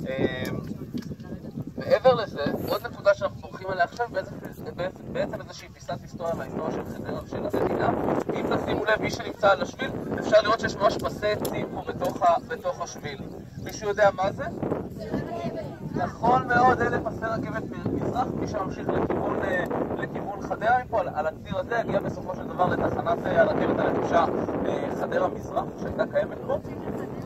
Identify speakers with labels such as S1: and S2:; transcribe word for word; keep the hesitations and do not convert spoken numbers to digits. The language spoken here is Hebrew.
S1: מעבר לזה, עוד נקודה שאנחנו בורחים עליה עכשיו, בעצם איזושהי פיסת היסטוריה מההיסטוריה של חדרה ושל המדינה. אם תשימו לב, מי שנמצא על השביל, אפשר לראות שיש ממש פסי עצים פה בתוך השביל. מישהו יודע מה זה? נכון מאוד, אלה פסי רכבת מזרח, מי שממשיך לכיוון חדרה מפה, על הציר הזה, הגיע בסופו של דבר לתחנת הרכבת הנטושה חדרה מזרח, שהייתה קיימת פה.